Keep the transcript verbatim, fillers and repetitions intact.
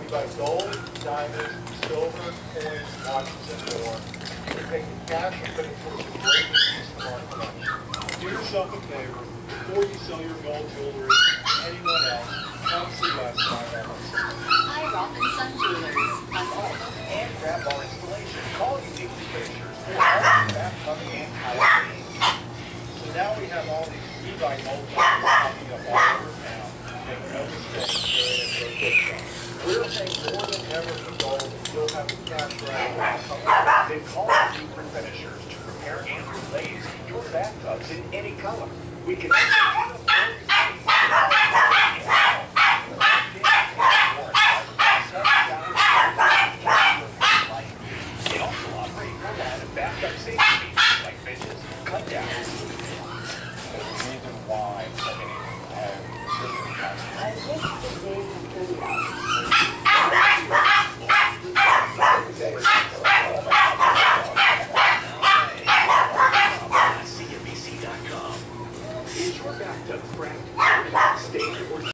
We buy gold, diamonds, silver, coins, watches, and more. We take the cash and put it towards a great piece of our collection. Do yourself a favor, before you sell your gold jewelry to anyone else, come see us at our website. Hi, Robinson Jewelers. I'm old. And grab our installation. Call Unique Finishers for all the back coming in Halloween. So now we have all these we-buy gold jewelry popping up all over town. Make no mistake, they're in a good shop. We're paying more than ever for gold and still have the cash right. Then call Unique Finishers to repair and glaze your bathtubs in any color. We can They also operate a line of bathtub safety features like benches, cut downs. The reason why so many have certain I wish the day had turned out. C N B C dot com. Is your bathtub cracked, stained, or